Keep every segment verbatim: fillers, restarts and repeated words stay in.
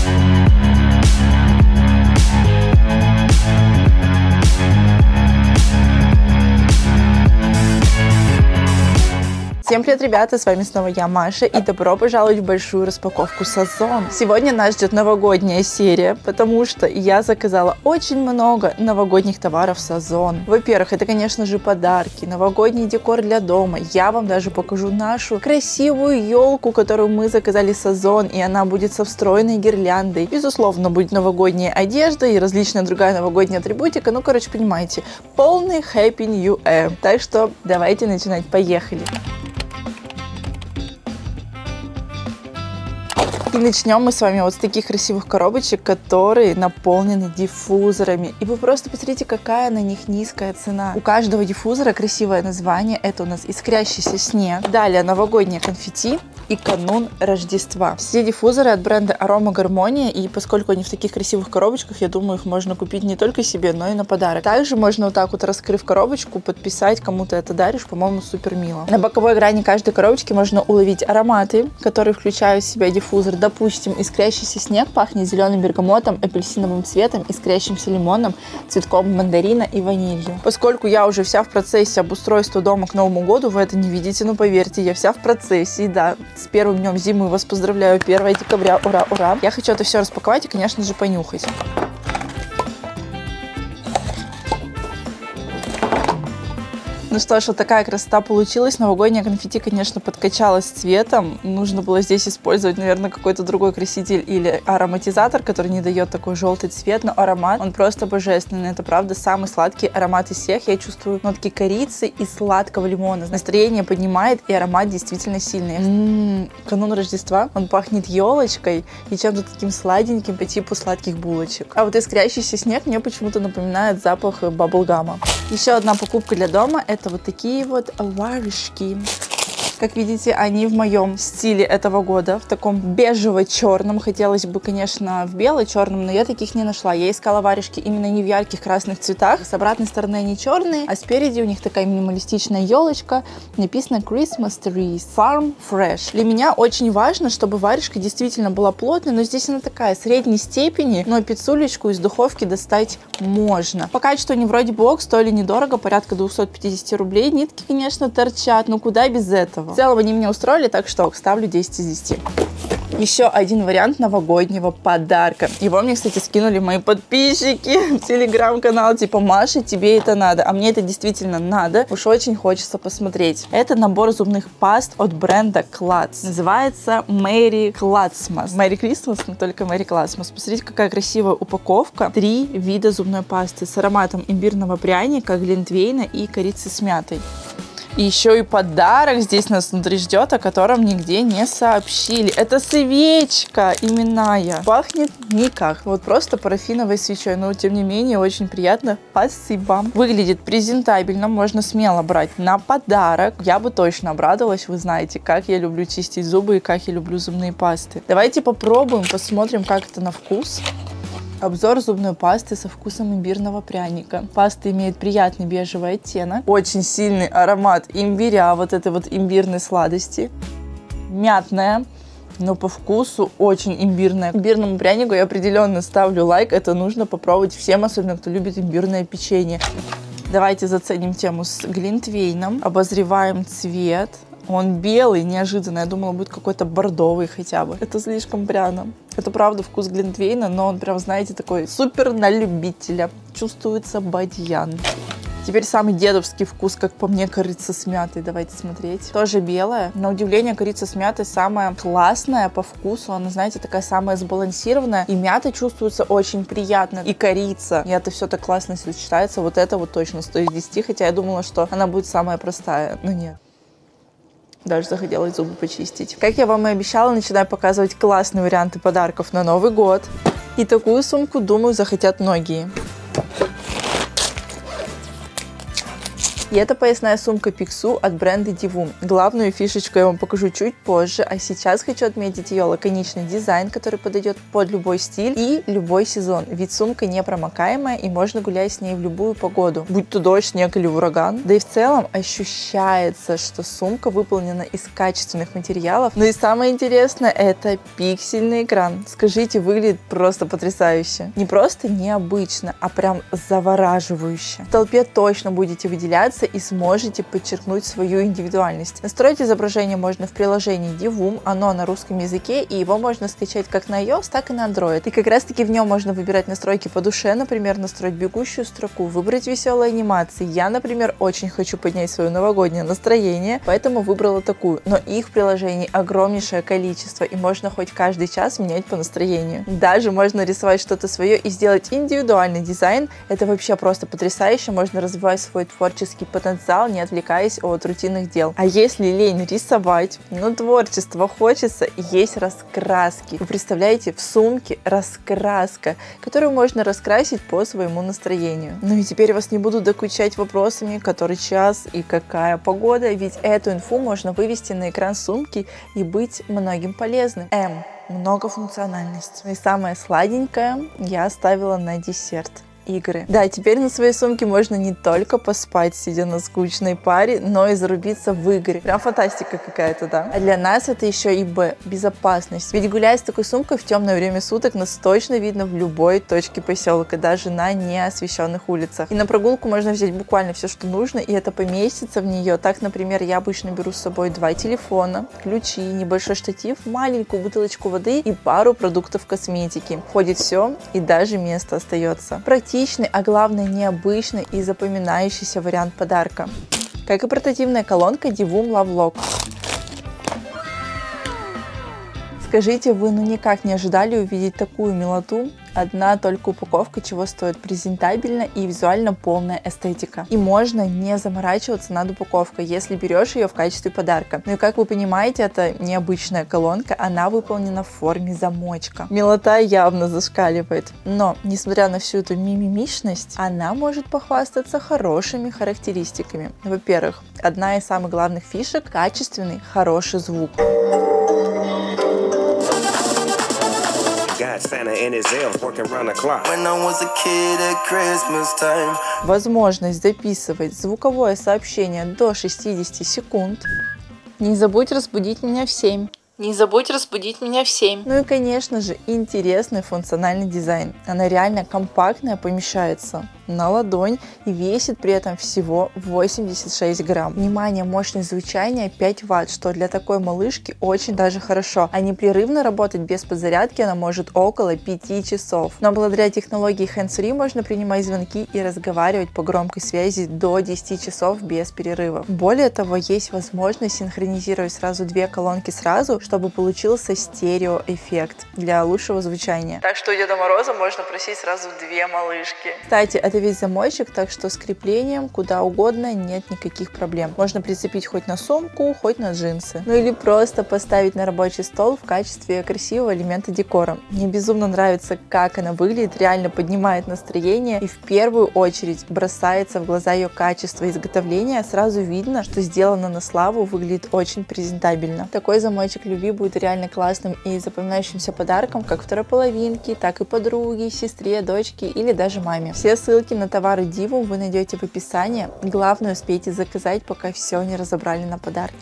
Всем привет, ребята, с вами снова я, Маша, и добро пожаловать в большую распаковку Сазон. Сегодня нас ждет новогодняя серия, потому что я заказала очень много новогодних товаров Сазон. Во-первых, это, конечно же, подарки, новогодний декор для дома. Я вам даже покажу нашу красивую елку, которую мы заказали Сазон, и она будет со встроенной гирляндой. Безусловно, будет новогодняя одежда и различная другая новогодняя атрибутика. Ну, короче, понимаете, полный Happy New Year. Так что давайте начинать, поехали. И начнем мы с вами вот с таких красивых коробочек, которые наполнены диффузорами. И вы просто посмотрите, какая на них низкая цена. У каждого диффузора красивое название. Это у нас искрящийся снег. Далее новогоднее конфетти и канун Рождества. Все диффузоры от бренда Арома Гармония. И поскольку они в таких красивых коробочках, я думаю, их можно купить не только себе, но и на подарок. Также можно вот так вот, раскрыв коробочку, подписать, кому ты это даришь. По-моему, супер мило. На боковой грани каждой коробочки можно уловить ароматы, которые включают в себя диффузор. Допустим, искрящийся снег пахнет зеленым бергамотом, апельсиновым цветом, искрящимся лимоном, цветком мандарина и ванилью. Поскольку я уже вся в процессе обустройства дома к Новому году, вы это не видите, но поверьте, я вся в процессе. И да, с первым днем зимы вас поздравляю, первое декабря, ура, ура. Я хочу это все распаковать и, конечно же, понюхать. Ну что ж, вот такая красота получилась. Новогодняя конфетти, конечно, подкачалась цветом. Нужно было здесь использовать, наверное, какой-то другой краситель или ароматизатор, который не дает такой желтый цвет. Но аромат, он просто божественный. Это, правда, самый сладкий аромат из всех. Я чувствую нотки корицы и сладкого лимона. Настроение поднимает, и аромат действительно сильный. М-м-м, канун Рождества. Он пахнет елочкой и чем-то таким сладеньким по типу сладких булочек. А вот искрящийся снег мне почему-то напоминает запах баблгама. Еще одна покупка для дома — это вот такие вот варежки. Как видите, они в моем стиле этого года, в таком бежево-черном. Хотелось бы, конечно, в бело-черном, но я таких не нашла. Я искала варежки именно не в ярких красных цветах. С обратной стороны они черные, а спереди у них такая минималистичная елочка. Написано Christmas Trees Farm Fresh. Для меня очень важно, чтобы варежка действительно была плотной, но здесь она такая средней степени, но пиццулечку из духовки достать можно. По качеству они вроде бы ок, стоили недорого, порядка двухсот пятидесяти рублей. Нитки, конечно, торчат, но куда без этого. В целом они меня устроили, так что ставлю десять из десяти. Еще один вариант новогоднего подарка. Его мне, кстати, скинули мои подписчики в телеграм-канал. Типа, Маша, тебе это надо. А мне это действительно надо. Уж очень хочется посмотреть. Это набор зубных паст от бренда Клац. Называется Merry Клацмас. Merry Christmas, но только Merry Клацмас. Посмотрите, какая красивая упаковка. Три вида зубной пасты с ароматом имбирного пряника, глинтвейна и корицы с мятой. И еще и подарок здесь нас внутри ждет, о котором нигде не сообщили. Это свечка именная. Пахнет никак. Вот просто парафиновой свечой. Но тем не менее очень приятно. Спасибо. Выглядит презентабельно. Можно смело брать на подарок. Я бы точно обрадовалась. Вы знаете, как я люблю чистить зубы и как я люблю зубные пасты. Давайте попробуем, посмотрим, как это на вкус. Обзор зубной пасты со вкусом имбирного пряника. Паста имеет приятный бежевый оттенок. Очень сильный аромат имбиря, вот этой вот имбирной сладости. Мятная, но по вкусу очень имбирная. Имбирному прянику я определенно ставлю лайк. Это нужно попробовать всем, особенно кто любит имбирное печенье. Давайте заценим тему с глинтвейном. Обозреваем цвет. Он белый, неожиданно. Я думала, будет какой-то бордовый хотя бы. Это слишком пряно. Это правда вкус глинтвейна, но он прям, знаете, такой супер на любителя. Чувствуется бадьян. Теперь самый дедовский вкус, как по мне, корица с мятой. Давайте смотреть. Тоже белая. На удивление, корица с мятой самая классная по вкусу. Она, знаете, такая самая сбалансированная. И мята чувствуется очень приятно. И корица. И это все так классно сочетается. Вот это вот точно сто из десяти. Хотя я думала, что она будет самая простая. Но нет. Даже захотелось зубы почистить. Как я вам и обещала, начинаю показывать классные варианты подарков на Новый год. И такую сумку, думаю, захотят многие. И это поясная сумка Pixu от бренда Divum. Главную фишечку я вам покажу чуть позже, а сейчас хочу отметить ее лаконичный дизайн, который подойдет под любой стиль и любой сезон. Ведь сумка непромокаемая и можно гулять с ней в любую погоду, будь то дождь, снег или ураган. Да и в целом ощущается, что сумка выполнена из качественных материалов. Ну и самое интересное, это пиксельный экран. Скажите, выглядит просто потрясающе. Не просто необычно, а прям завораживающе. В толпе точно будете выделяться и сможете подчеркнуть свою индивидуальность. Настроить изображение можно в приложении Divum, оно на русском языке, и его можно скачать как на iOS, так и на Android. И как раз таки в нем можно выбирать настройки по душе, например, настроить бегущую строку, выбрать веселые анимации. Я, например, очень хочу поднять свое новогоднее настроение, поэтому выбрала такую. Но их в приложении огромнейшее количество, и можно хоть каждый час менять по настроению. Даже можно рисовать что-то свое и сделать индивидуальный дизайн. Это вообще просто потрясающе, можно развивать свой творческий потенциал, не отвлекаясь от рутинных дел. А если лень рисовать, но творчество хочется, есть раскраски. Вы представляете, в сумке раскраска, которую можно раскрасить по своему настроению. Ну и теперь вас не буду докучать вопросами, который час и какая погода, ведь эту инфу можно вывести на экран сумки и быть многим полезным. М. Многофункциональность. И самое сладенькое я оставила на десерт. Игры. Да, теперь на своей сумке можно не только поспать, сидя на скучной паре, но и зарубиться в игры. Прям фантастика какая-то, да? А для нас это еще и Б. Безопасность. Ведь гуляя с такой сумкой в темное время суток, нас точно видно в любой точке поселка, даже на неосвещенных улицах. И на прогулку можно взять буквально все, что нужно, и это поместится в нее. Так, например, я обычно беру с собой два телефона, ключи, небольшой штатив, маленькую бутылочку воды и пару продуктов косметики. Входит все, и даже место остается. Практически а главное необычный и запоминающийся вариант подарка. Как и портативная колонка Divum Love Lock. Скажите, вы ну никак не ожидали увидеть такую милоту? Одна только упаковка чего стоит: презентабельно и визуально полная эстетика. И можно не заморачиваться над упаковкой, если берешь ее в качестве подарка. Ну и как вы понимаете, это необычная колонка, она выполнена в форме замочка. Милота явно зашкаливает. Но, несмотря на всю эту мимимишность, она может похвастаться хорошими характеристиками. Во-первых, одна из самых главных фишек – качественный, хороший звук. Возможность записывать звуковое сообщение до шестидесяти секунд. Не забудь разбудить меня в семь. Не забудь разбудить меня в семь. Ну и, конечно же, интересный функциональный дизайн. Она реально компактная, помещается на ладонь и весит при этом всего восемьдесят шесть грамм. Внимание, мощность звучания пять ватт, что для такой малышки очень даже хорошо. А непрерывно работать без подзарядки она может около пяти часов. Но благодаря технологии hands-free можно принимать звонки и разговаривать по громкой связи до десяти часов без перерывов. Более того, есть возможность синхронизировать сразу две колонки сразу, чтобы получился стереоэффект для лучшего звучания. Так что у Деда Мороза можно просить сразу две малышки. Кстати, это весь замочек, так что с креплением куда угодно нет никаких проблем. Можно прицепить хоть на сумку, хоть на джинсы. Ну или просто поставить на рабочий стол в качестве красивого элемента декора. Мне безумно нравится, как она выглядит, реально поднимает настроение, и в первую очередь бросается в глаза ее качество изготовления. Сразу видно, что сделано на славу, выглядит очень презентабельно. Такой замочек любви будет реально классным и запоминающимся подарком как второй половинке, так и подруге, сестре, дочке или даже маме. Все ссылки на товары Divum вы найдете в описании. Главное, успейте заказать, пока все не разобрали на подарки.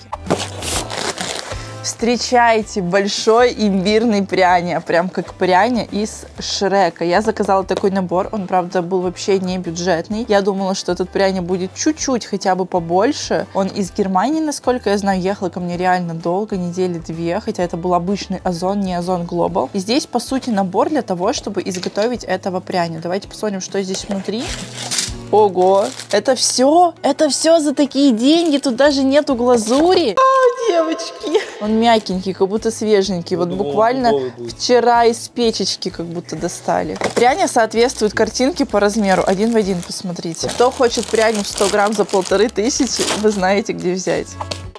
Встречайте, большой имбирный пряня, прям как пряня из Шрека. Я заказала такой набор, он, правда, был вообще не бюджетный. Я думала, что этот пряня будет чуть-чуть хотя бы побольше. Он из Германии, насколько я знаю, ехал ко мне реально долго, недели две, хотя это был обычный Озон, не Озон Global. И здесь, по сути, набор для того, чтобы изготовить этого пряня. Давайте посмотрим, что здесь внутри. Ого, это все? Это все за такие деньги? Тут даже нету глазури. А, девочки. Он мягенький, как будто свеженький. Вот буквально вчера из печечки как будто достали. Пряня соответствует картинке по размеру. Один в один, посмотрите. Кто хочет пряню в сто грамм за полторы тысячи, вы знаете, где взять.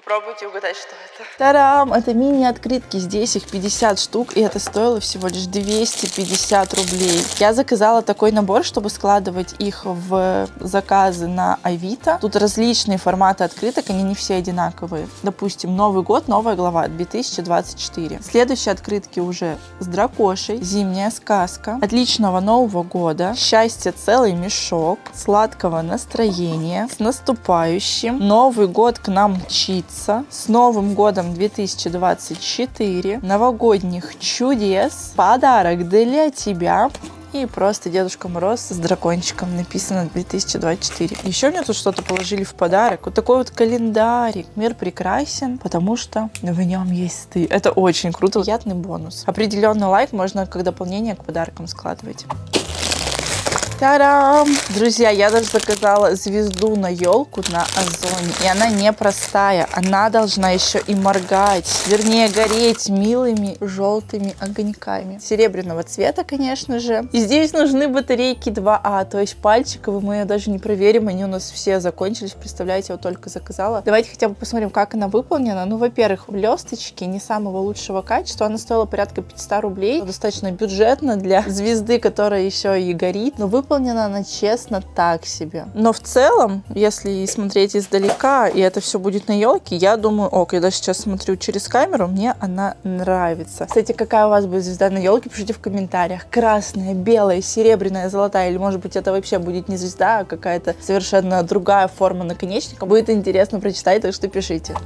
Попробуйте угадать, что это. Тарам! Это мини-открытки. Здесь их пятьдесят штук, и это стоило всего лишь двести пятьдесят рублей. Я заказала такой набор, чтобы складывать их в заказы на Авито. Тут различные форматы открыток, они не все одинаковые. Допустим, Новый год, новая глава, две тысячи двадцать четыре. Следующие открытки уже с дракошей. Зимняя сказка. Отличного Нового года. Счастье целый мешок. Сладкого настроения. С наступающим. Новый год к нам мчится. С Новым годом две тысячи двадцать четыре. Новогодних чудес. Подарок для тебя. И просто Дедушка Мороз с дракончиком, написано две тысячи двадцать четыре. Еще мне тут что-то положили в подарок. Вот такой вот календарик. Мир прекрасен, потому что в нем есть ты. Это очень круто. Приятный бонус. Определенный лайк можно как дополнение к подаркам складывать. Та-дам! Друзья, я даже заказала звезду на елку на Озоне. И она не простая. Она должна еще и моргать. Вернее, гореть милыми желтыми огоньками. Серебряного цвета, конечно же. И здесь нужны батарейки два А. То есть пальчиковые. Мы ее даже не проверим. Они у нас все закончились. Представляете, я вот только заказала. Давайте хотя бы посмотрим, как она выполнена. Ну, во-первых, блесточки не самого лучшего качества. Она стоила порядка пятьсот рублей. Достаточно бюджетно для звезды, которая еще и горит. Но выполнена Выполнена она, честно, так себе. Но в целом, если смотреть издалека, и это все будет на елке, я думаю, ок, я даже сейчас смотрю через камеру, мне она нравится. Кстати, какая у вас будет звезда на елке, пишите в комментариях. Красная, белая, серебряная, золотая, или может быть это вообще будет не звезда, а какая-то совершенно другая форма наконечника. Будет интересно прочитать, так что пишите.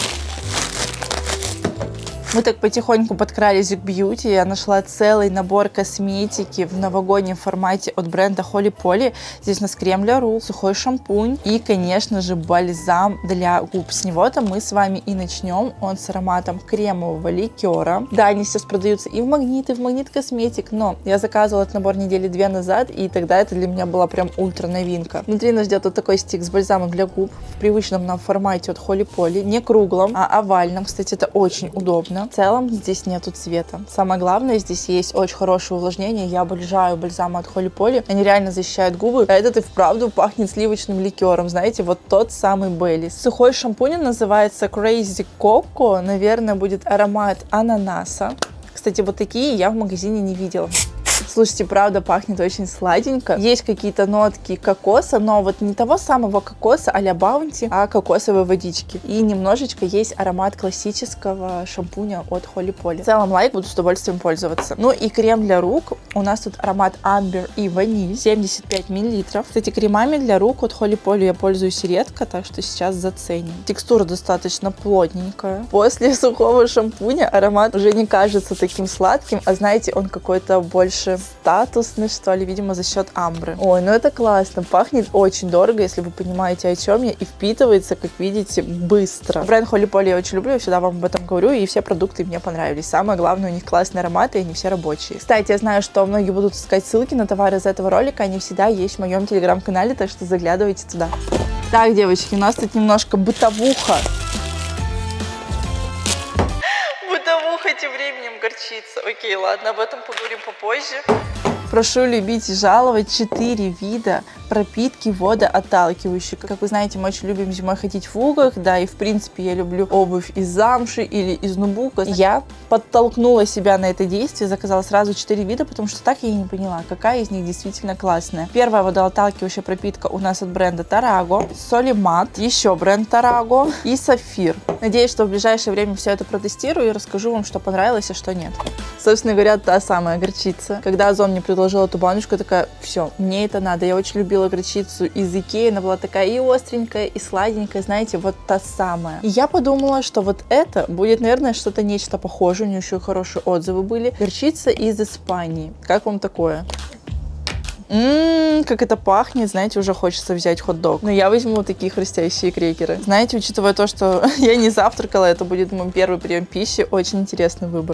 Мы так потихоньку подкрались к бьюти. Я нашла целый набор косметики в новогоднем формате от бренда Holly Polly. Здесь у нас крем для рук, сухой шампунь и, конечно же, бальзам для губ. С него-то мы с вами и начнем. Он с ароматом кремового ликера. Да, они сейчас продаются и в Магнит, и в Магнит Косметик, но я заказывала этот набор недели две назад, и тогда это для меня была прям ультра новинка. Внутри нас ждет вот такой стик с бальзамом для губ в привычном нам формате от Holly Polly. Не круглом, а овальном. Кстати, это очень удобно. В целом здесь нету цвета. Самое главное, здесь есть очень хорошее увлажнение. Я обожаю бальзамы от Holly Polly. Они реально защищают губы. А этот и вправду пахнет сливочным ликером. Знаете, вот тот самый Беллис. Сухой шампунь называется Crazy Coco. Наверное, будет аромат ананаса. Кстати, вот такие я в магазине не видела. Слушайте, правда, пахнет очень сладенько. Есть какие-то нотки кокоса, но вот не того самого кокоса а-ля Баунти, а кокосовой водички. И немножечко есть аромат классического шампуня от Holly Polly. В целом лайк, буду с удовольствием пользоваться. Ну и крем для рук. У нас тут аромат амбер и ваниль, семьдесят пять миллилитров. Кстати, кремами для рук от Holly Polly я пользуюсь редко, так что сейчас заценим. Текстура достаточно плотненькая. После сухого шампуня аромат уже не кажется таким сладким, а знаете, он какой-то больше статусный, что ли, видимо, за счет амбры. Ой, ну это классно, пахнет очень дорого, если вы понимаете, о чем я, и впитывается, как видите, быстро. Бренд Holly Polly я очень люблю, я всегда вам об этом говорю, и все продукты мне понравились. Самое главное, у них классные ароматы, и они все рабочие. Кстати, я знаю, что многие будут искать ссылки на товары из этого ролика, они всегда есть в моем телеграм-канале, так что заглядывайте туда. Так, девочки, у нас тут немножко бытовуха. Бытовуха тем временем горчица. Окей, ладно, об этом поговорим попозже. Прошу любить и жаловать четыре вида пропитки водоотталкивающей. Как вы знаете, мы очень любим зимой ходить в угах, да, и в принципе я люблю обувь из замши или из нубука. Я подтолкнула себя на это действие, заказала сразу четыре вида, потому что так я и не поняла, какая из них действительно классная. Первая водоотталкивающая пропитка у нас от бренда Tarago, Solimат, еще бренд Tarago и Сафир. Надеюсь, что в ближайшее время все это протестирую и расскажу вам, что понравилось, а что нет. Собственно говоря, та самая горчица. Когда Озон мне предложил эту баночку, я такая, все, мне это надо. Я очень любила горчицу из Икеи, она была такая и остренькая, и сладенькая, знаете, вот та самая. И я подумала, что вот это будет, наверное, что-то нечто похожее, у нее еще и хорошие отзывы были. Горчица из Испании. Как вам такое? Ммм, как это пахнет, знаете, уже хочется взять хот-дог. Но я возьму вот такие хрустящие крекеры. Знаете, учитывая то, что я не завтракала, это будет мой первый прием пищи, очень интересный выбор.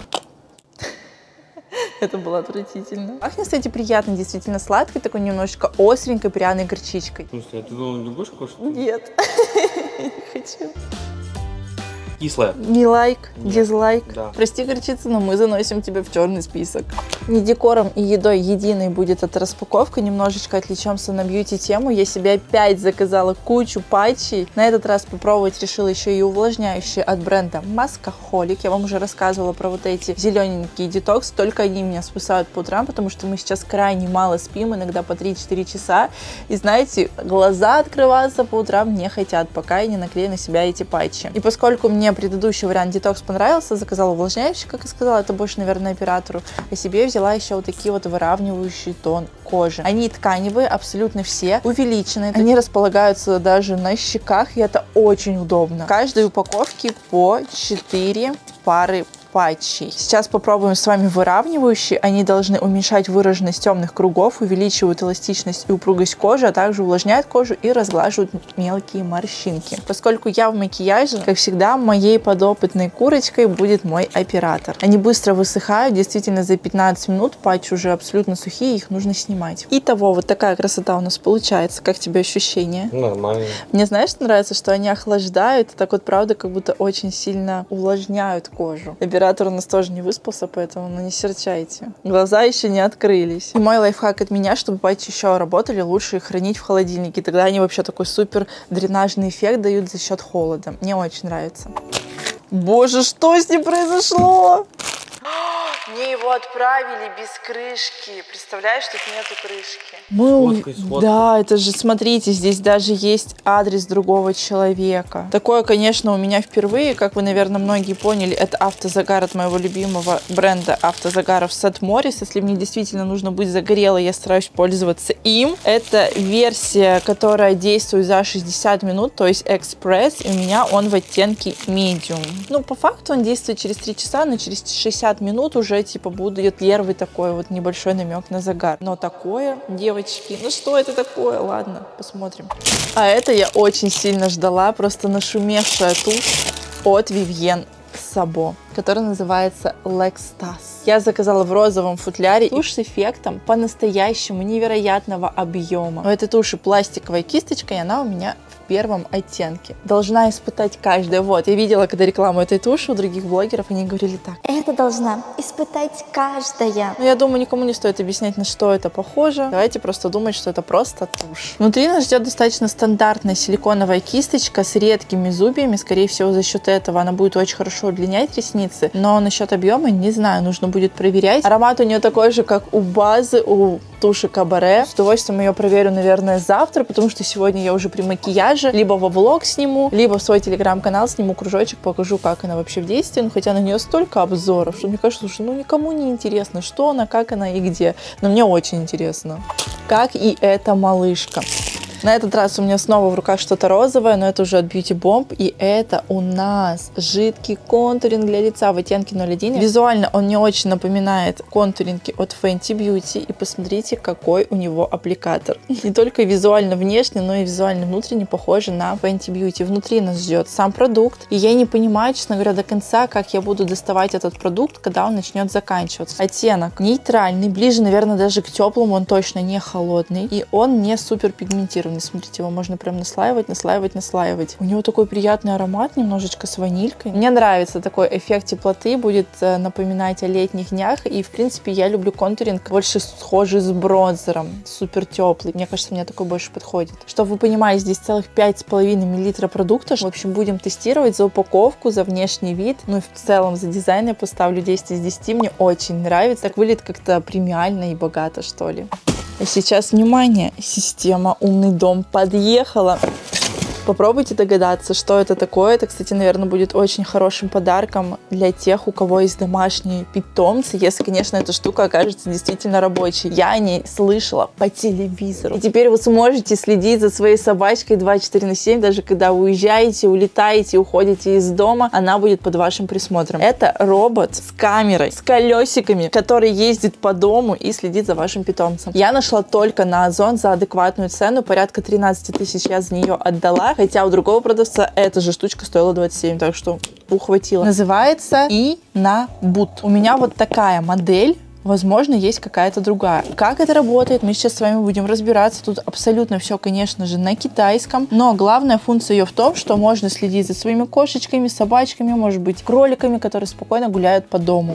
Это было отвратительно. Пахнет, кстати, приятно, действительно сладкой, такой немножечко остренькой, пряной горчичкой. В смысле, а ты думала, не будешь кушать? Нет, не хочу. Кислая. Не лайк, дизлайк. Да. Прости, горчица, но мы заносим тебя в черный список. Не декором и едой единой будет эта распаковка. Немножечко отвлечемся на бьюти-тему. Я себе опять заказала кучу патчей. На этот раз попробовать решила еще и увлажняющие от бренда Маскахолик. Я вам уже рассказывала про вот эти зелененькие детокс. Только они меня спасают по утрам, потому что мы сейчас крайне мало спим, иногда по три-четыре часа. И знаете, глаза открываться по утрам не хотят, пока я не наклею на себя эти патчи. И поскольку мне предыдущий вариант детокс понравился, заказала увлажняющий, как я сказала, это больше, наверное, оператору. А себе взяла еще вот такие вот выравнивающий тон кожи. Они тканевые, абсолютно все, увеличенные. Они располагаются даже на щеках, и это очень удобно. В каждой упаковке по четыре пары патчей. Сейчас попробуем с вами выравнивающие. Они должны уменьшать выраженность темных кругов, увеличивают эластичность и упругость кожи, а также увлажняют кожу и разглаживают мелкие морщинки. Поскольку я в макияже, как всегда, моей подопытной курочкой будет мой оператор. Они быстро высыхают, действительно за пятнадцать минут патчи уже абсолютно сухие, их нужно снимать. Итого, вот такая красота у нас получается. Как тебе ощущения? Нормально. Мне, знаешь, что нравится, что они охлаждают, так вот, правда, как будто очень сильно увлажняют кожу. Оператор у нас тоже не выспался, поэтому ну, не серчайте. Глаза еще не открылись. И мой лайфхак от меня, чтобы патчи еще работали, лучше их хранить в холодильнике. Тогда они вообще такой супер дренажный эффект дают за счет холода. Мне очень нравится. Боже, что с ним произошло? Мне его отправили без крышки. Представляешь, тут нету крышки. Мы... Сфоткай, сфоткай. Да, это же, смотрите, здесь даже есть адрес другого человека. Такое, конечно, у меня впервые. Как вы, наверное, многие поняли, это автозагар от моего любимого бренда автозагаров Сет Моррис. Если мне действительно нужно быть загорелой, я стараюсь пользоваться им. Это версия, которая действует за шестьдесят минут, то есть экспресс. И у меня он в оттенке medium. Ну, по факту он действует через три часа, но через шестьдесят минут уже типа будет первый такой вот небольшой намек на загар. Но такое, девочки, ну что это такое? Ладно, посмотрим. А это я очень сильно ждала, просто нашумевшая тушь от Vivienne Sabo, который называется Lextas. Я заказала в розовом футляре тушь с эффектом по-настоящему невероятного объема. У этой туши пластиковая кисточка, и она у меня в первом оттенке. Должна испытать каждая. Вот, я видела, когда рекламу этой туши у других блогеров, они говорили так. Это должна испытать каждая. Но я думаю, никому не стоит объяснять, на что это похоже. Давайте просто думать, что это просто тушь. Внутри нас ждет достаточно стандартная силиконовая кисточка с редкими зубьями. Скорее всего, за счет этого она будет очень хорошо удлинять ресницы. Но насчет объема, не знаю, нужно будет проверять. Аромат у нее такой же, как у базы, у туши Кабаре. С удовольствием ее проверю, наверное, завтра, потому что сегодня я уже при макияже. Либо во влог сниму, либо в свой телеграм-канал сниму кружочек, покажу, как она вообще в действии. Ну, хотя на нее столько обзоров, что мне кажется, слушай, ну никому не интересно, что она, как она и где. Но мне очень интересно. Как и эта малышка. На этот раз у меня снова в руках что-то розовое, но это уже от Beauty Bomb. И это у нас жидкий контуринг для лица в оттенке ноль один. Визуально он мне очень напоминает контуринги от Fenty Beauty. И посмотрите, какой у него аппликатор. Не только визуально внешне, но и визуально внутренне похоже на Fenty Beauty. Внутри нас ждет сам продукт. И я не понимаю, честно говоря, до конца, как я буду доставать этот продукт, когда он начнет заканчиваться. Оттенок нейтральный, ближе, наверное, даже к теплому. Он точно не холодный. И он не супер пигментированный. Смотрите, его можно прям наслаивать, наслаивать, наслаивать. У него такой приятный аромат, немножечко с ванилькой. Мне нравится такой эффект теплоты, будет напоминать о летних днях. И, в принципе, я люблю контуринг больше схожий с бронзером, супер теплый. Мне кажется, мне такой больше подходит. Чтобы вы понимали, здесь целых пять с половиной миллилитров продукта. В общем, будем тестировать за упаковку, за внешний вид. Ну и в целом за дизайн я поставлю десять из десяти. Мне очень нравится. Так выглядит как-то премиально и богато, что ли. А сейчас, внимание, система «Умный дом» подъехала. Попробуйте догадаться, что это такое. Это, кстати, наверное, будет очень хорошим подарком для тех, у кого есть домашние питомцы, если, конечно, эта штука окажется действительно рабочей. Я о ней слышала по телевизору. И теперь вы сможете следить за своей собачкой двадцать четыре на семь, даже когда вы уезжаете, улетаете, уходите из дома, она будет под вашим присмотром. Это робот с камерой, с колесиками, который ездит по дому и следит за вашим питомцем. Я нашла только на Озон за адекватную цену, порядка тринадцать тысяч я за нее отдала. Хотя у другого продавца эта же штучка стоила двадцать семь, так что ухватила. Называется Инабут. У меня вот такая модель возможно, есть какая-то другая. Как это работает, мы сейчас с вами будем разбираться. Тут абсолютно все, конечно же, на китайском. Но главная функция ее в том, что можно следить за своими кошечками, собачками, может быть, кроликами, которые спокойно гуляют по дому.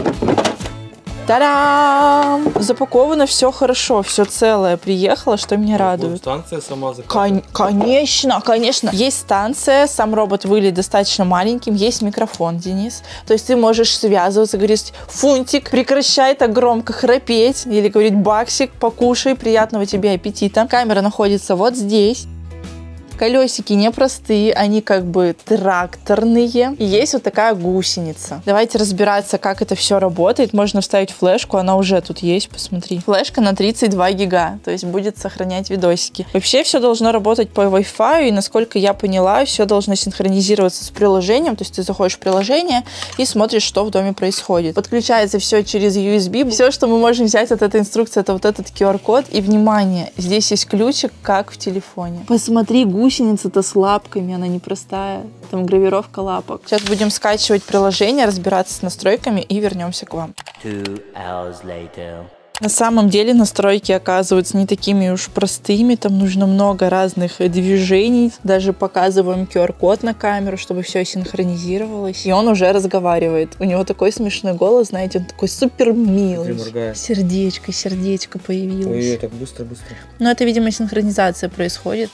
Та-дам! Запаковано все хорошо, все целое. Приехало, что меня радует. Станция сама заказывает. Кон- конечно, конечно. Есть станция, сам робот выглядит достаточно маленьким, есть микрофон, Денис. То есть ты можешь связываться, говорить: Фунтик, прекращай так громко храпеть. Или говорить: Баксик, покушай, приятного тебе аппетита. Камера находится вот здесь. Колесики непростые, они как бы тракторные. И есть вот такая гусеница. Давайте разбираться, как это все работает. Можно вставить флешку, она уже тут есть, посмотри. Флешка на тридцать два гига, то есть будет сохранять видосики. Вообще все должно работать по Wi-Fi, и насколько я поняла, все должно синхронизироваться с приложением. То есть ты заходишь в приложение и смотришь, что в доме происходит. Подключается все через ю эс би. Все, что мы можем взять от этой инструкции, это вот этот ку ар код. И, внимание, здесь есть ключик, как в телефоне. Посмотри, гусеница-то с лапками, она непростая. Там гравировка лапок. Сейчас будем скачивать приложение, разбираться с настройками и вернемся к вам. Two hours later. На самом деле настройки оказываются не такими уж простыми, там нужно много разных движений, даже показываем ку ар код на камеру, чтобы все синхронизировалось, и он уже разговаривает. У него такой смешной голос, знаете, он такой супер милый. Сердечко, сердечко появилось. Ой, так быстро-быстро. Но это, видимо, синхронизация происходит.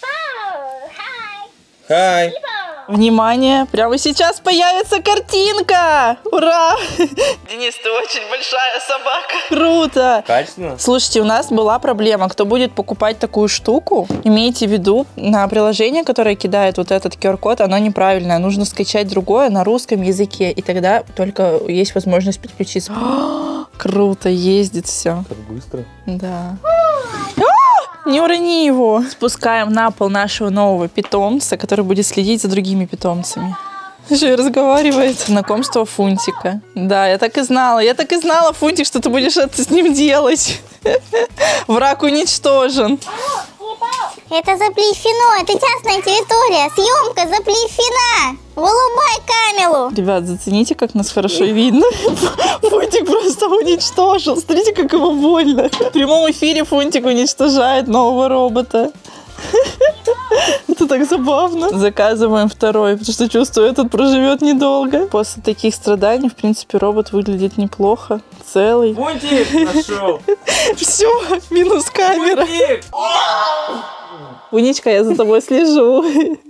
Хай! Внимание, прямо сейчас появится картинка! Ура! Денис, ты очень большая собака. Круто! Качественно? Слушайте, у нас была проблема. Кто будет покупать такую штуку, имейте в виду, на приложение, которое кидает вот этот ку ар код, оно неправильное. Нужно скачать другое на русском языке, и тогда только есть возможность подключиться. Круто, ездит все. Как быстро. Да. Не урони его. Спускаем на пол нашего нового питомца, который будет следить за другими питомцами. Еще и разговаривает. Знакомство Фунтика. Да, я так и знала. Я так и знала, Фунтик, что ты будешь это с ним делать. Враг уничтожен. Это запрещено, это частная территория. Съемка запрещена. Вырубай камеру. Ребят, зацените, как нас хорошо видно. Фунтик просто уничтожил. Смотрите, как ему больно. В прямом эфире Фунтик уничтожает нового робота. Это так забавно. Заказываем второй, потому что чувствую, этот проживет недолго. После таких страданий, в принципе, робот выглядит неплохо. Целый. Фунтик нашел. Все, минус камера. Фунтик! Фуничка, я за тобой слежу.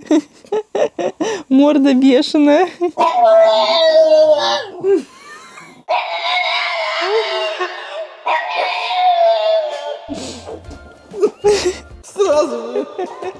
Морда бешеная. Сразу.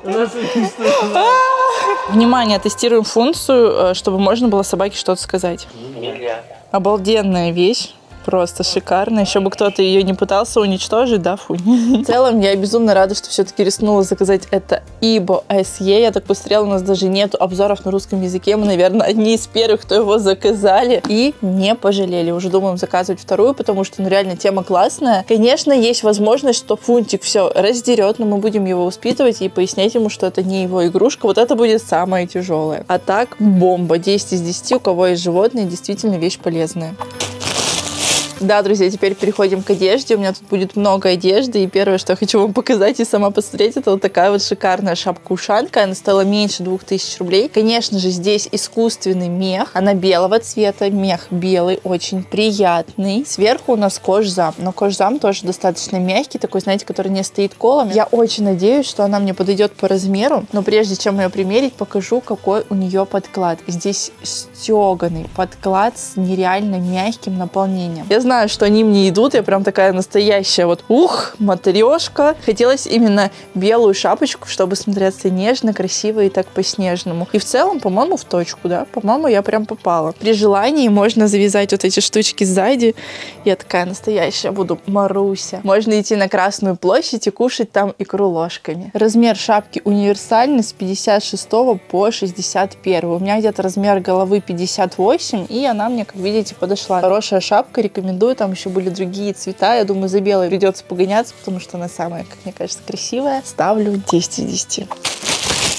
Внимание, тестируем функцию, чтобы можно было собаке что-то сказать. Обалденная вещь. Просто шикарно. Еще бы кто-то ее не пытался уничтожить, да, Фунь? В целом, я безумно рада, что все-таки рискнула заказать это Ибо эс и. Я так посмотрела, у нас даже нету обзоров на русском языке. Мы, наверное, одни из первых, кто его заказали. И не пожалели. Уже думаем заказывать вторую, потому что, ну, реально, тема классная. Конечно, есть возможность, что Фунтик все раздерет, но мы будем его воспитывать и пояснять ему, что это не его игрушка. Вот это будет самое тяжелое. А так, бомба. десять из десяти. У кого есть животные, действительно вещь полезная. Да, друзья, теперь переходим к одежде. У меня тут будет много одежды. И первое, что я хочу вам показать и сама посмотреть, это вот такая вот шикарная шапка-ушанка. Она стоила меньше двух тысяч рублей. Конечно же, здесь искусственный мех. Она белого цвета. Мех белый, очень приятный. Сверху у нас кожзам. Но кожзам тоже достаточно мягкий, такой, знаете, который не стоит колом. Я очень надеюсь, что она мне подойдет по размеру. Но прежде чем ее примерить, покажу, какой у нее подклад. Здесь стеганый подклад с нереально мягким наполнением. Я знаю, что они мне идут, я прям такая настоящая вот, ух, матрешка. Хотелось именно белую шапочку, чтобы смотреться нежно, красиво и так по-снежному. И в целом, по-моему, в точку, да, по-моему, я прям попала. При желании можно завязать вот эти штучки сзади. Я такая настоящая буду Маруся. Можно идти на Красную площадь и кушать там икру ложками. Размер шапки универсальный с пятьдесят шестого по шестьдесят первый. У меня где-то размер головы пятьдесят восемь, и она мне, как видите, подошла. Хорошая шапка, рекомендую. Там еще были другие цвета. Я думаю, за белой придется погоняться, потому что она самая, как мне кажется, красивая. Ставлю десять из десяти.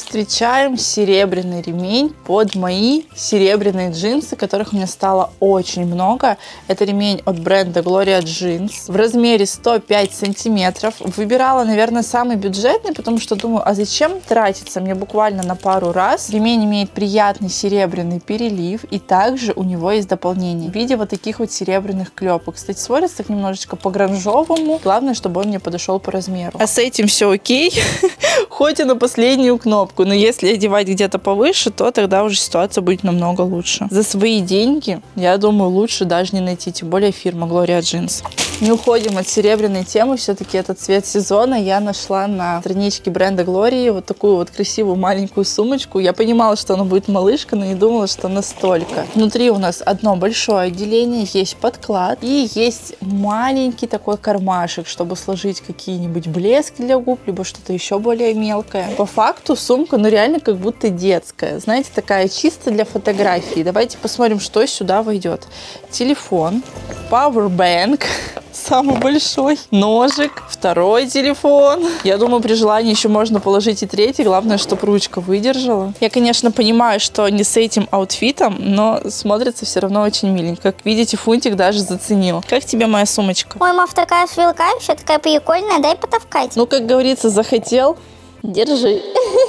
Встречаем серебряный ремень под мои серебряные джинсы, которых у меня стало очень много. Это ремень от бренда Gloria Jeans в размере сто пять сантиметров. Выбирала, наверное, самый бюджетный, потому что думаю, а зачем тратиться мне буквально на пару раз. Ремень имеет приятный серебряный перелив, и также у него есть дополнение в виде вот таких вот серебряных клепок. Кстати, смотрится так немножечко по-гранжовому. Главное, чтобы он мне подошел по размеру. А с этим все окей, хоть и на последнюю кнопку. Но если одевать где-то повыше, то тогда уже ситуация будет намного лучше. За свои деньги, я думаю, лучше даже не найти, тем более фирма Gloria Jeans. Не уходим от серебряной темы, все-таки это цвет сезона. Я нашла на страничке бренда Gloria вот такую вот красивую маленькую сумочку. Я понимала, что она будет малышка, но не думала, что настолько. Внутри у нас одно большое отделение, есть подклад и есть маленький такой кармашек, чтобы сложить какие-нибудь блески для губ, либо что-то еще более мелкое. По факту сумка, ну реально как будто детская. Знаете, такая чисто для фотографии. Давайте посмотрим, что сюда войдет. Телефон, пауэрбэнк, самый большой, ножик, второй телефон. Я думаю, при желании еще можно положить и третий. Главное, чтобы ручка выдержала. Я, конечно, понимаю, что не с этим аутфитом, но смотрится все равно очень миленько. Как видите, Фунтик даже заценил. Как тебе моя сумочка? Ой, Мав, такая швелкающая, такая прикольная, дай потовкать. Ну, как говорится, захотел, держи.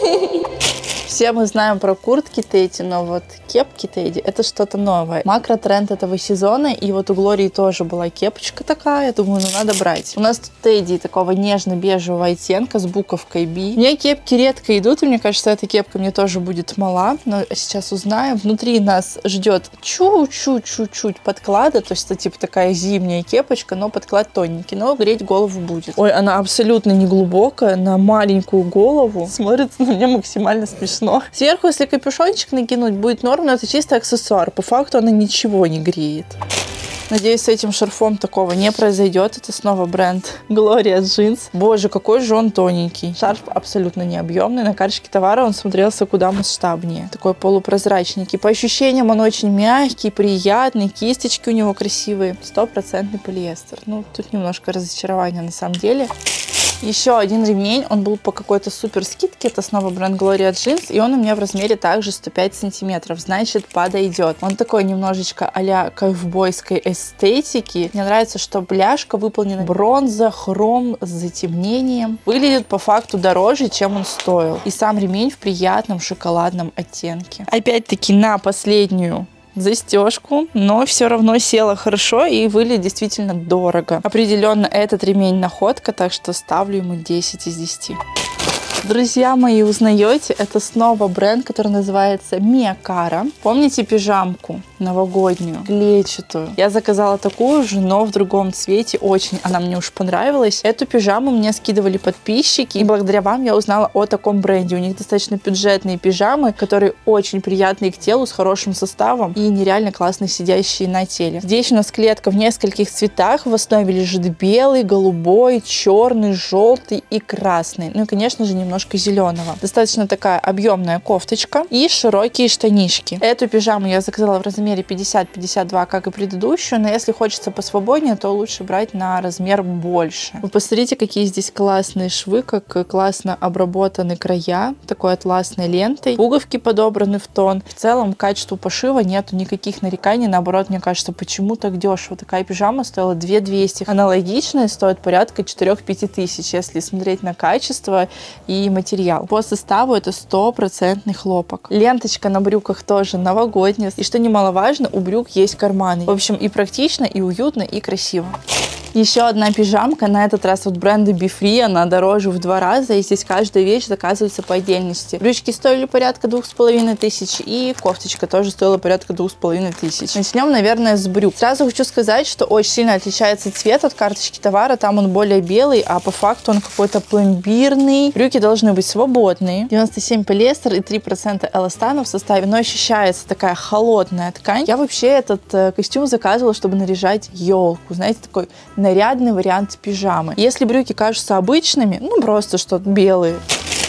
Все мы знаем про куртки Тедди, но вот кепки Тедди — это что-то новое. Макро-тренд этого сезона, и вот у Глории тоже была кепочка такая, думаю, ну надо брать. У нас тут Тедди такого нежно-бежевого оттенка с буковкой Би. Мне кепки редко идут, и мне кажется, эта кепка мне тоже будет мала, но сейчас узнаем. Внутри нас ждет чуть-чуть-чуть подклада, то есть это типа такая зимняя кепочка, но подклад тоненький, но греть голову будет. Ой, она абсолютно не глубокая, на маленькую голову. Смотрится на меня максимально смешно. Сверху, если капюшончик накинуть, будет норм, но это чисто аксессуар. По факту она ничего не греет. Надеюсь, с этим шарфом такого не произойдет. Это снова бренд Gloria Jeans. Боже, какой же он тоненький. Шарф абсолютно не объемный. На карточке товара он смотрелся куда масштабнее. Такой полупрозрачненький. По ощущениям он очень мягкий, приятный. Кисточки у него красивые. Стопроцентный полиэстер. Ну, тут немножко разочарования на самом деле. Еще один ремень, он был по какой-то супер скидке, это снова бренд Gloria Jeans, и он у меня в размере также сто пять сантиметров, значит, подойдет. Он такой немножечко а-ля ковбойской эстетики. Мне нравится, что бляшка выполнена бронза, хром с затемнением. Выглядит по факту дороже, чем он стоил. И сам ремень в приятном шоколадном оттенке. Опять-таки на последнюю застежку, но все равно села хорошо и выглядит действительно дорого. Определенно этот ремень находка, так что ставлю ему десять из десяти. Друзья мои, узнаете, это снова бренд, который называется Mia Cara. Помните пижамку новогоднюю, клетчатую? Я заказала такую же, но в другом цвете. Очень она мне уж понравилась. Эту пижаму мне скидывали подписчики, и благодаря вам я узнала о таком бренде. У них достаточно бюджетные пижамы, которые очень приятные к телу, с хорошим составом и нереально классно сидящие на теле. Здесь у нас клетка в нескольких цветах. В основе лежит белый, голубой, черный, желтый и красный. Ну и, конечно же, немножко зеленого. Достаточно такая объемная кофточка и широкие штанишки. Эту пижаму я заказала в размере пятьдесят пятьдесят два, как и предыдущую, но если хочется посвободнее, то лучше брать на размер больше. Вы посмотрите, какие здесь классные швы, как классно обработаны края, такой атласной лентой. Пуговки подобраны в тон. В целом, к качеству пошива нету никаких нареканий, наоборот, мне кажется, почему так дешево. Такая пижама стоила две тысячи двести. Аналогичная стоит порядка четыре-пять тысяч, если смотреть на качество и материал. По составу это стопроцентный хлопок. Ленточка на брюках тоже новогодняя. И что немаловажно, у брюк есть карманы. В общем, и практично, и уютно, и красиво. Еще одна пижамка, на этот раз от бренда Be Free, она дороже в два раза, и здесь каждая вещь заказывается по отдельности. Брючки стоили порядка двух с половиной тысяч, и кофточка тоже стоила порядка двух с половиной тысяч. Начнем, наверное, с брюк. Сразу хочу сказать, что очень сильно отличается цвет от карточки товара, там он более белый, а по факту он какой-то пломбирный. Брюки должны быть свободные, девяносто семь полиэстер и три процента эластана в составе, но ощущается такая холодная ткань. Я вообще этот э, костюм заказывала, чтобы наряжать елку, знаете, такой нарядный вариант пижамы. Если брюки кажутся обычными, ну просто что-то белые,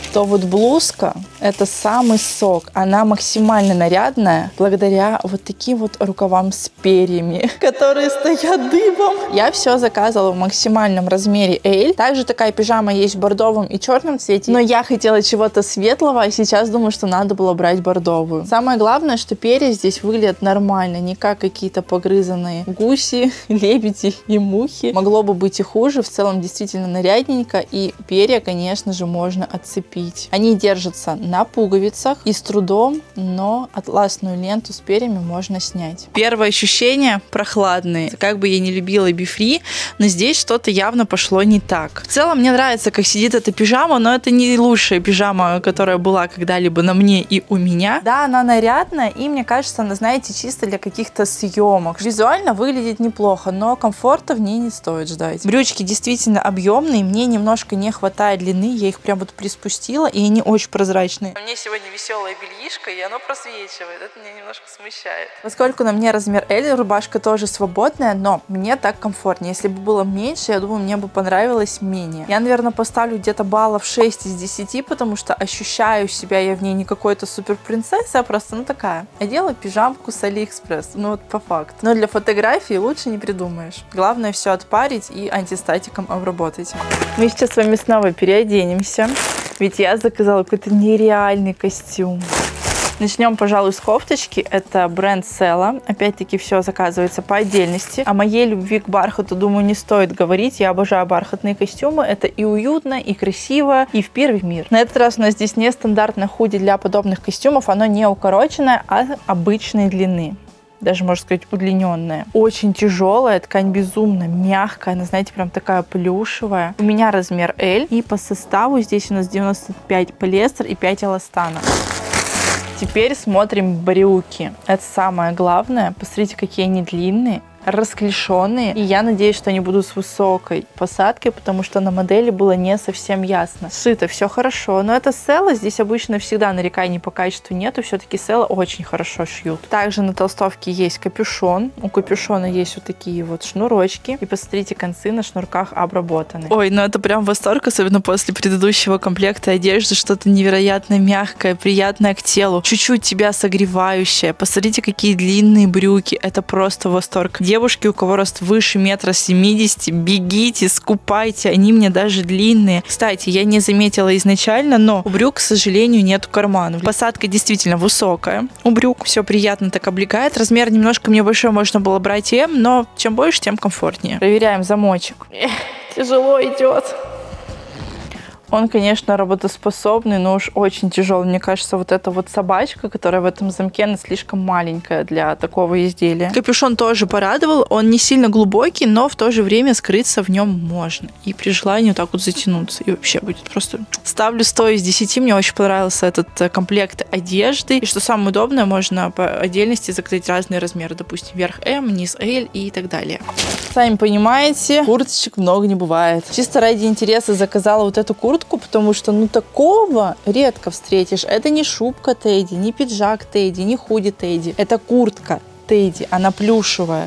то вот блузка — это самый сок. Она максимально нарядная благодаря вот таким вот рукавам с перьями, которые стоят дыбом. Я все заказывала в максимальном размере L. Также такая пижама есть в бордовом и черном цвете, но я хотела чего-то светлого, а сейчас думаю, что надо было брать бордовую. Самое главное, что перья здесь выглядят нормально, не как какие-то погрызанные гуси, лебеди и мухи. Могло бы быть и хуже. В целом действительно нарядненько, и перья, конечно же, можно отцепить. Они держатся на пуговицах и с трудом, но атласную ленту с перьями можно снять. Первое ощущение — прохладные. Как бы я не любила бифри, но здесь что-то явно пошло не так. В целом мне нравится, как сидит эта пижама, но это не лучшая пижама, которая была когда-либо на мне и у меня. Да, она нарядная, и мне кажется, она, знаете, чисто для каких-то съемок. Визуально выглядит неплохо, но комфорта в ней не стоит ждать. Брючки действительно объемные, мне немножко не хватает длины, я их прям вот приспустила, и они очень прозрачные. Мне сегодня веселая бельишко, и оно просвечивает. Это меня немножко смущает. Поскольку на мне размер L, рубашка тоже свободная, но мне так комфортнее. Если бы было меньше, я думаю, мне бы понравилось менее. Я, наверное, поставлю где-то баллов шесть из десяти, потому что ощущаю себя я в ней не какой-то супер принцесса, а просто, ну, такая. Одела пижамку с Алиэкспресс, ну вот по факту. Но для фотографии лучше не придумаешь. Главное все отпарить и антистатиком обработать. Мы сейчас с вами снова переоденемся. Ведь я заказала какой-то нереальный костюм. Начнем, пожалуй, с кофточки. Это бренд Села. Опять-таки все заказывается по отдельности. О моей любви к бархату, думаю, не стоит говорить. Я обожаю бархатные костюмы. Это и уютно, и красиво, и в первый мир. На этот раз у нас здесь нестандартное худи для подобных костюмов. Оно не укороченное, а обычной длины. Даже, можно сказать, удлиненная. Очень тяжелая, ткань безумно мягкая, она, знаете, прям такая плюшевая. У меня размер L, и по составу здесь у нас девяносто пять полиэстер и пять эластана. Теперь смотрим брюки. Это самое главное. Посмотрите, какие они длинные, расклешенные, и я надеюсь, что они будут с высокой посадкой, потому что на модели было не совсем ясно. Сшито все хорошо, но это Села, здесь обычно всегда нареканий по качеству нету, все-таки Села очень хорошо шьют. Также на толстовке есть капюшон, у капюшона есть вот такие вот шнурочки, и посмотрите, концы на шнурках обработаны. Ой, ну это прям восторг, особенно после предыдущего комплекта одежды, что-то невероятно мягкое, приятное к телу, чуть-чуть тебя согревающее. Посмотрите, какие длинные брюки, это просто восторг. Девушки, у кого рост выше метра семидесяти, бегите, скупайте, они мне даже длинные. Кстати, я не заметила изначально, но у брюк, к сожалению, нет карманов. Посадка действительно высокая. У брюк все приятно так облегает. Размер немножко мне большой, можно было брать М, но чем больше, тем комфортнее. Проверяем замочек. Эх, тяжело идет. Он, конечно, работоспособный, но уж очень тяжелый. Мне кажется, вот эта вот собачка, которая в этом замке, она слишком маленькая для такого изделия. Капюшон тоже порадовал. Он не сильно глубокий, но в то же время скрыться в нем можно. И при желании вот так вот затянуться. И вообще будет просто... Ставлю сто из десяти. Мне очень понравился этот комплект одежды. И что самое удобное, можно по отдельности заказать разные размеры. Допустим, верх М, низ L и так далее. Сами понимаете, курточек много не бывает. Чисто ради интереса заказала вот эту куртку, потому что, ну, такого редко встретишь. Это не шубка Тедди, не пиджак Тедди, не худи Тедди. Это куртка Тедди, она плюшевая.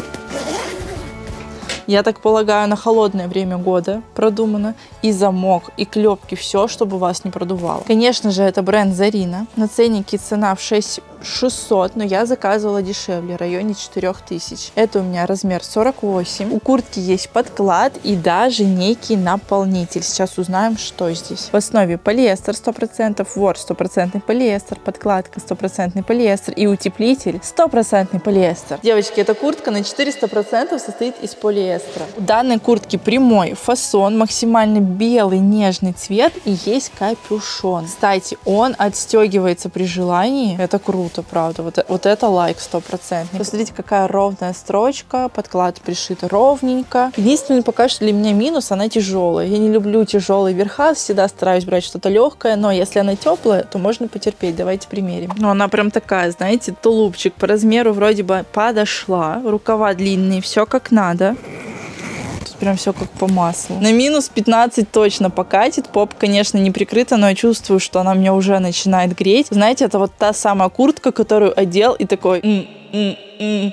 Я так полагаю, на холодное время года продумано. И замок, и клепки, все, чтобы вас не продувало. Конечно же, это бренд Зарина. На ценнике цена в шесть тысяч шестьсот, но я заказывала дешевле, в районе четырёх тысяч. Это у меня размер сорок восемь. У куртки есть подклад и даже некий наполнитель. Сейчас узнаем, что здесь. В основе полиэстер сто процентов, ворс сто процентов полиэстер, подкладка сто процентов полиэстер и утеплитель сто процентов полиэстер. Девочки, эта куртка на четыреста процентов состоит из полиэстера. У данной куртки прямой фасон, максимально белый нежный цвет и есть капюшон. Кстати, он отстегивается при желании. Это круто. Правда, вот, вот это лайк сто процентов. Посмотрите, какая ровная строчка, подклад пришит ровненько. Единственный пока что для меня минус, она тяжелая. Я не люблю тяжелые верха, всегда стараюсь брать что-то легкое, но если она теплая, то можно потерпеть. Давайте примерим. Ну, она прям такая, знаете, тулупчик по размеру вроде бы подошла, рукава длинные, все как надо. Прям все как по маслу. На минус пятнадцать точно покатит. Поп, конечно, не прикрыта, но я чувствую, что она меня уже начинает греть. Знаете, это вот та самая куртка, которую одел и такой... М -м -м.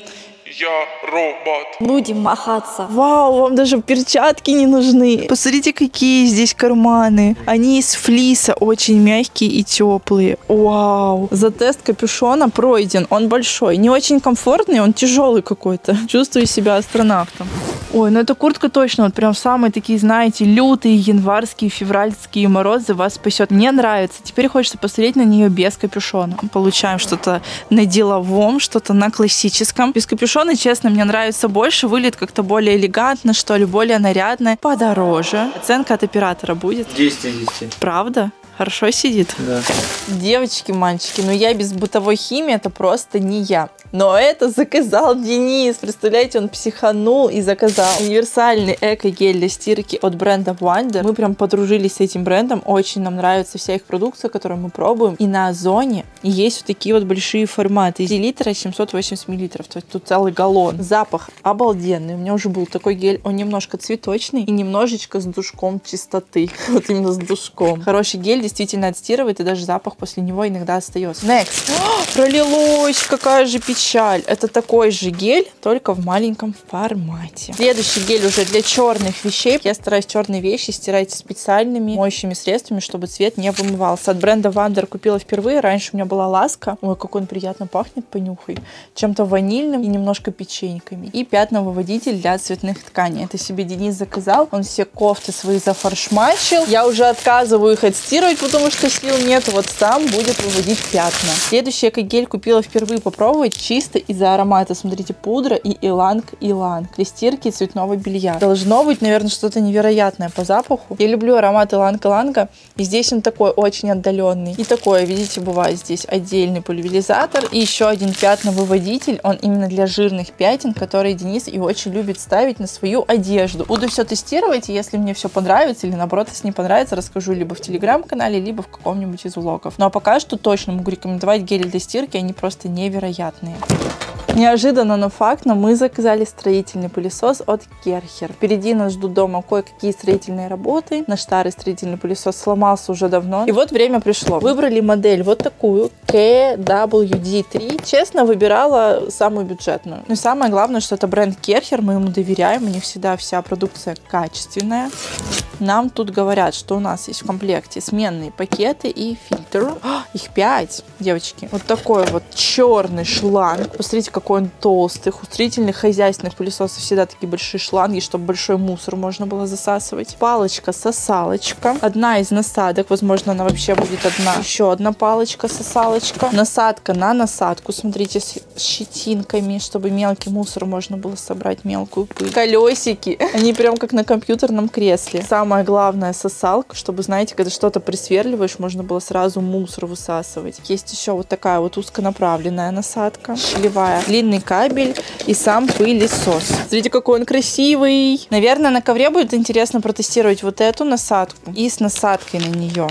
Я робот. Будем махаться. Вау, вам даже перчатки не нужны. Посмотрите, какие здесь карманы. Они из флиса, очень мягкие и теплые. Вау. За тест капюшона пройден. Он большой. Не очень комфортный, он тяжелый какой-то. Чувствую себя астронавтом. Ой, ну эта куртка точно, вот прям самые такие, знаете, лютые январские, февральские морозы вас спасет. Мне нравится. Теперь хочется посмотреть на нее без капюшона. Получаем что-то на деловом, что-то на классическом. Без капюшона, честно, мне нравится больше. Выглядит как-то более элегантно, что ли, более нарядно. Подороже. Оценка от оператора будет. десять из десяти. Правда? Хорошо сидит? Да. Девочки, мальчики, ну я без бытовой химии, это просто не я. Но это заказал Денис. Представляете, он психанул и заказал универсальный эко-гель для стирки от бренда Wonder. Мы прям подружились с этим брендом. Очень нам нравится вся их продукция, которую мы пробуем. И на Озоне есть вот такие вот большие форматы. литра семьсот восемьдесят миллилитров. То есть тут целый галлон. Запах обалденный. У меня уже был такой гель. Он немножко цветочный и немножечко с душком чистоты. Вот именно с душком. Хороший гель действительно отстирывает, и даже запах после него иногда остается. Next. О, пролилось! Какая же печаль. Это такой же гель, только в маленьком формате. Следующий гель уже для черных вещей. Я стараюсь черные вещи стирать специальными моющими средствами, чтобы цвет не вымывался. От бренда Wonder купила впервые. Раньше у меня была ласка. Ой, как он приятно пахнет, понюхай. Чем-то ванильным и немножко печеньками. И пятновыводитель для цветных тканей. Это себе Денис заказал. Он все кофты свои зафаршмачил. Я уже отказываю их отстирывать, потому что сил нет. Вот сам будет выводить пятна. Следующий эко-гель купила впервые попробовать. Чисто из-за аромата. Смотрите, пудра и иланг-иланг для стирки цветного белья. Должно быть, наверное, что-то невероятное по запаху. Я люблю аромат иланг-иланга. И здесь он такой очень отдаленный. И такое, видите, бывает здесь отдельный пульверизатор. И еще один пятновыводитель. Он именно для жирных пятен, которые Денис и очень любит ставить на свою одежду. Буду все тестировать, и если мне все понравится или наоборот, если не понравится, расскажу либо в телеграм-канале, либо в каком-нибудь из влогов. Ну а пока что точно могу рекомендовать гели для стирки. Они просто невероятные. Неожиданно, но факт, но мы заказали строительный пылесос от Керхер. Впереди нас ждут дома кое-какие строительные работы. Наш старый строительный пылесос сломался уже давно. И вот время пришло. Выбрали модель вот такую, кей дабл ю ди три. Честно, выбирала самую бюджетную. Но самое главное, что это бренд Керхер, мы ему доверяем. У них всегда вся продукция качественная. Нам тут говорят, что у нас есть в комплекте сменные пакеты и фильтр. О, их пять, девочки. Вот такой вот черный шланг. Посмотрите, какой он толстый. У строительных хозяйственных пылесосов всегда такие большие шланги, чтобы большой мусор можно было засасывать. Палочка-сосалочка. Одна из насадок. Возможно, она вообще будет одна. Еще одна палочка-сосалочка. Насадка на насадку. Смотрите, с щетинками, чтобы мелкий мусор можно было собрать, мелкую пыль. Колесики. Они прям как на компьютерном кресле. Самое главное, сосалка, чтобы, знаете, когда что-то присверливаешь, можно было сразу мусор высасывать. Есть еще вот такая вот узконаправленная насадка, шлевая, длинный кабель и сам пылесос. Смотрите, какой он красивый. Наверное, на ковре будет интересно протестировать вот эту насадку и с насадкой на нее.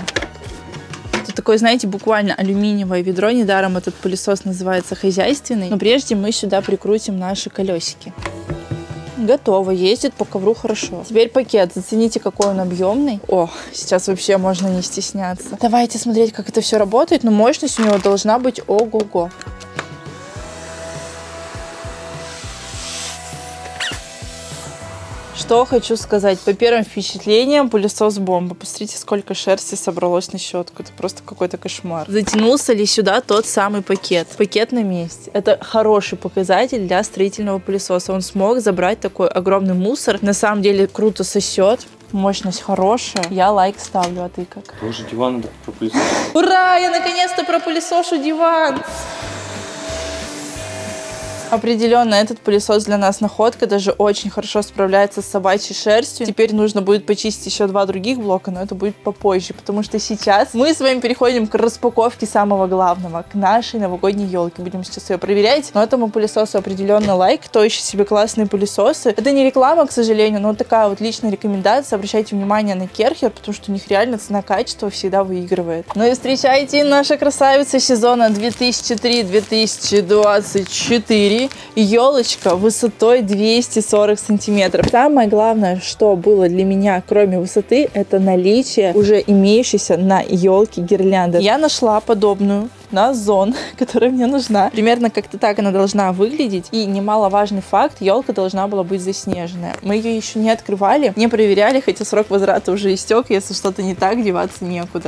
Это такое, знаете, буквально алюминиевое ведро. Недаром этот пылесос называется хозяйственный. Но прежде мы сюда прикрутим наши колесики. Готово, ездит по ковру хорошо. Теперь пакет, зацените, какой он объемный. О, сейчас вообще можно не стесняться. Давайте смотреть, как это все работает, но мощность у него должна быть ого-го. Что хочу сказать. По первым впечатлениям, пылесос бомба. Посмотрите, сколько шерсти собралось на щетку. Это просто какой-то кошмар. Затянулся ли сюда тот самый пакет? Пакет на месте. Это хороший показатель для строительного пылесоса. Он смог забрать такой огромный мусор. На самом деле круто сосет. Мощность хорошая. Я лайк ставлю, а ты как? Боже, диван надо пропылесосить. Ура! Я наконец-то пропылесошу диван! Определенно, этот пылесос для нас находка, даже очень хорошо справляется с собачьей шерстью. Теперь нужно будет почистить еще два других блока, но это будет попозже, потому что сейчас мы с вами переходим к распаковке самого главного, к нашей новогодней елке. Будем сейчас ее проверять, но этому пылесосу определенно лайк. Кто ищет себе классные пылесосы? Это не реклама, к сожалению, но такая вот личная рекомендация. Обращайте внимание на Керхер, потому что у них реально цена-качество всегда выигрывает. Ну и встречайте, наша красавица сезона две тысячи три — две тысячи двадцать четыре. Елочка высотой двести сорок сантиметров. Самое главное, что было для меня, кроме высоты, это наличие уже имеющейся на елке гирлянды. Я нашла подобную на Озон, которая мне нужна. Примерно как-то так она должна выглядеть. И немаловажный факт, елка должна была быть заснеженная. Мы ее еще не открывали, не проверяли, хотя срок возврата уже истек. Если что-то не так, деваться некуда.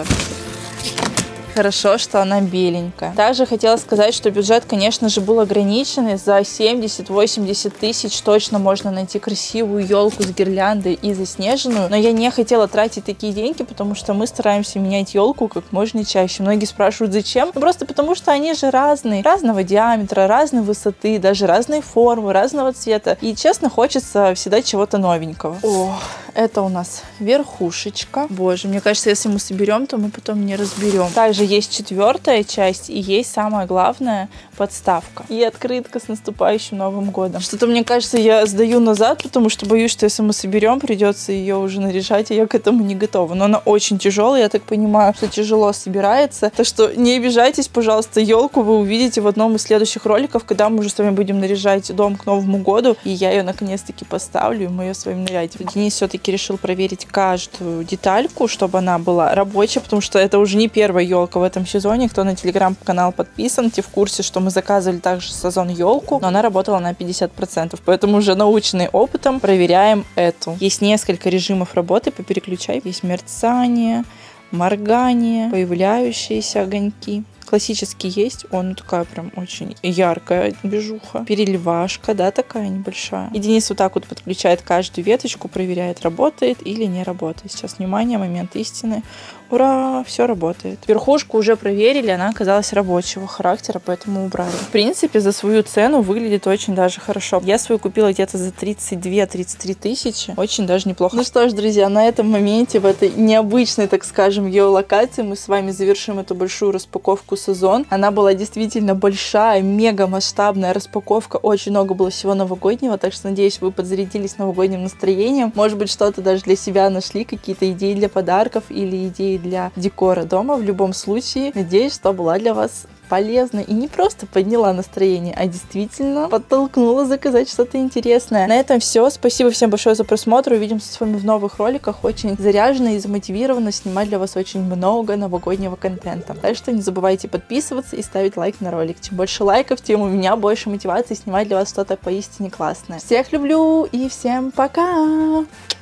Хорошо, что она беленькая. Также хотела сказать, что бюджет, конечно же, был ограниченный. За семьдесят-восемьдесят тысяч точно можно найти красивую елку с гирляндой и заснеженную. Но я не хотела тратить такие деньги, потому что мы стараемся менять елку как можно чаще. Многие спрашивают, зачем? Ну, просто потому что они же разные. Разного диаметра, разной высоты, даже разной формы, разного цвета. И, честно, хочется всегда чего-то новенького. О, это у нас верхушечка. Боже, мне кажется, если мы соберем, то мы потом не разберем. Также есть четвертая часть и есть самое главное подставка и открытка с наступающим Новым годом. Что-то, мне кажется, я сдаю назад, потому что боюсь, что если мы соберем, придется ее уже наряжать, а я к этому не готова. Но она очень тяжелая, я так понимаю, что тяжело собирается. Так что не обижайтесь, пожалуйста, елку вы увидите в одном из следующих роликов, когда мы уже с вами будем наряжать дом к Новому году, и я ее наконец-таки поставлю, и мы ее с вами нарядим. Денис все-таки решил проверить каждую детальку, чтобы она была рабочая, потому что это уже не первая елка в этом сезоне. Кто на телеграм-канал подписан, те в курсе, что мы заказывали также с Озон елку, но она работала на пятьдесят процентов, поэтому уже наученные опытом проверяем эту. Есть несколько режимов работы, попереключай. Есть мерцание, моргание, появляющиеся огоньки. Классический есть, он такая прям очень яркая движуха. Переливашка, да, такая небольшая. И Денис вот так вот подключает каждую веточку, проверяет, работает или не работает. Сейчас, внимание, момент истины. Ура, все работает. Верхушку уже проверили, она оказалась рабочего характера, поэтому убрали. В принципе, за свою цену выглядит очень даже хорошо. Я свою купила где-то за тридцать две — тридцать три тысячи. Очень даже неплохо. Ну что ж, друзья, на этом моменте, в этой необычной, так скажем, геолокации мы с вами завершим эту большую распаковку с Озон. Она была действительно большая, мега масштабная распаковка. Очень много было всего новогоднего, так что надеюсь, вы подзарядились новогодним настроением. Может быть, что-то даже для себя нашли, какие-то идеи для подарков или идеи для декора дома. В любом случае, надеюсь, что была для вас полезно и не просто подняла настроение, а действительно подтолкнула заказать что-то интересное. На этом все. Спасибо всем большое за просмотр. Увидимся с вами в новых роликах. Очень заряжена и замотивирована снимать для вас очень много новогоднего контента. Так что не забывайте подписываться и ставить лайк на ролик. Чем больше лайков, тем у меня больше мотивации снимать для вас что-то поистине классное. Всех люблю и всем пока!